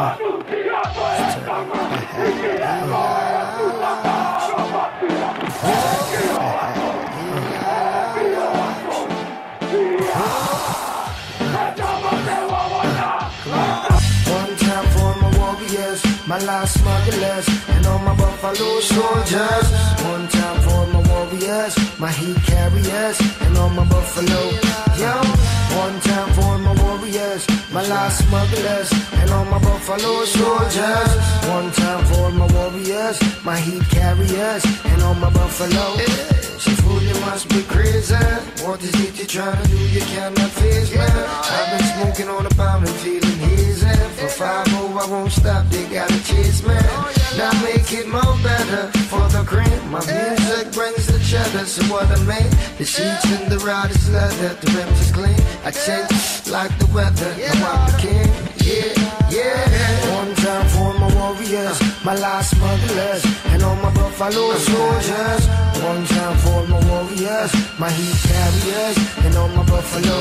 My last smugglers and all my buffalo soldiers. One time for my warriors, my heat carriers, and all my buffalo. Yo, one time for my warriors, my last smugglers, and all my buffalo soldiers. One time for my warriors, my heat carriers, and all my buffalo. She fool, you must be crazy. What is it you're trying to do? You cannot face me. I've been smoking on the pound and feeling hazy. For 5-0, I won't stop, they gotta chase me. Now make it more better for the cream. My music brings the cheddar, so what I mean. The sheets and the rod is leather, the rims is clean. I change like the weather, now I'm the king. Yeah. One time for my warriors, my last smugglers, and all my buffalo soldiers. One time for my warriors, my heat carriers, and all my buffalo.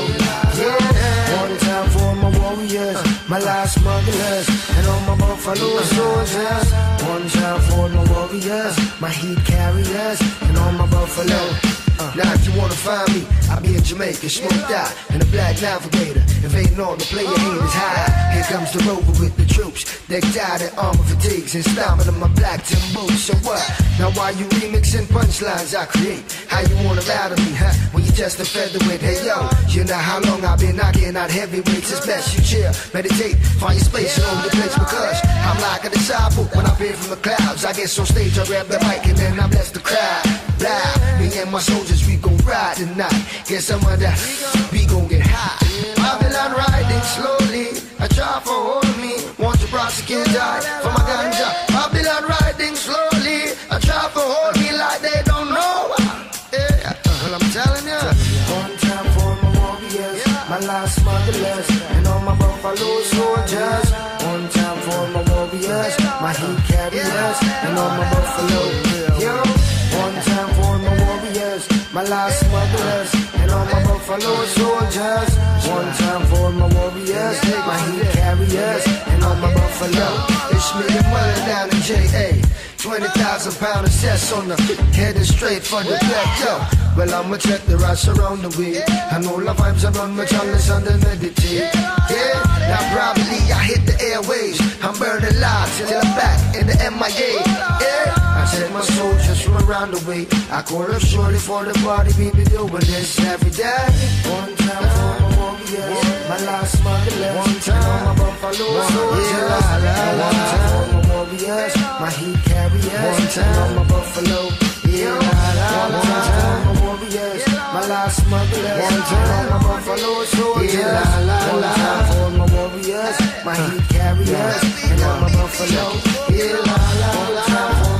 Yeah. One time for my warriors, my last smugglers, and all my buffalo soldiers. One time for my warriors, my heat carriers, and all my buffalo. Now if you wanna find me, I'll be in Jamaica, smoked out in a black navigator, invading all the player haters high. Here comes the rover with the troops, decked out in armor fatigues and stomping on my black tin boots. So what? Now why you remixing punchlines I create? How you wanna battle me, huh? When you just a featherweight. Hey yo, you know how long I've been knocking out heavyweights. It's best you chill, meditate, find your space and own the place, because I'm like a disciple when I appear from the clouds. I get on stage, I grab the mic and then I bless the crowd. Blah, me and my soldiers, we gon' ride tonight. Get some of that, we gon' get high. Babylon riding slowly, I try for hold me. Want to prosecute die for my ganja. Babylon riding slowly, I try for hold me like they don't know. Yeah, well I'm telling ya. One time for my warriors, my last smugglers, and all my buffalo soldiers. One time for my warriors, my heat carriers, and all my buffalo. Yo. One time for my warriors, my last smugglers, and all my buffalo soldiers. One time for my warriors, my heat carriers, and all my buffalo. It's me and Mother down in J.A. 20,000 pound assess on the headed straight for the black, yo. Well, I'ma check the rats around the way. I know the vibes are on my chalice and the meditate. Yeah, now probably I hit the airwaves. I'm burning lives till I'm back in the MIA. Yeah. I said my soldiers from around the way. I call up shortly for the party, we be doing this every day. One time for my warriors, my last smugglers. One time my buffalo soldiers. One time for my warriors, my heat carriers. One time my buffalo. Yeah, one time for my warriors, my last smugglers. One time my buffalo soldiers. One time for my warriors, my heat carriers, and all my buffalo. Yeah, one time for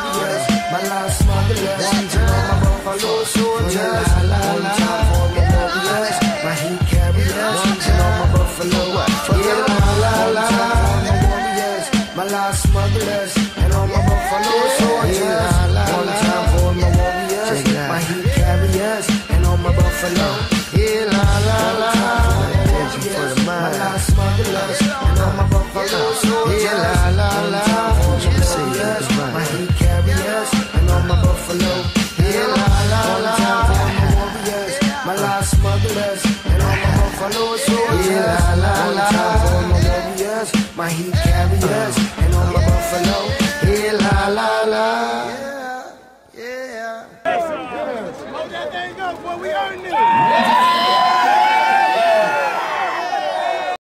my last smugglers, one time my buffalo soldiers. One time for my warriors, my heat carriers, and all my buffalo. Yeah, one time for my warriors, my last smugglers, and all my buffalo soldiers. One time for my warriors, my heat carriers, and all my buffalo. Yeah, la la la. My last smugglers, and all my buffalo soldiers. Yeah, la la la. My heat carriers, and all my buffalo. Yeah, la la la. My warriors, my last smugglers, and all my buffalo soldiers. Yeah, la la la. My warriors, my heat carriers, and all my buffalo. Yeah, la la la. Yeah. Smoke that thing up, boy. We earned it.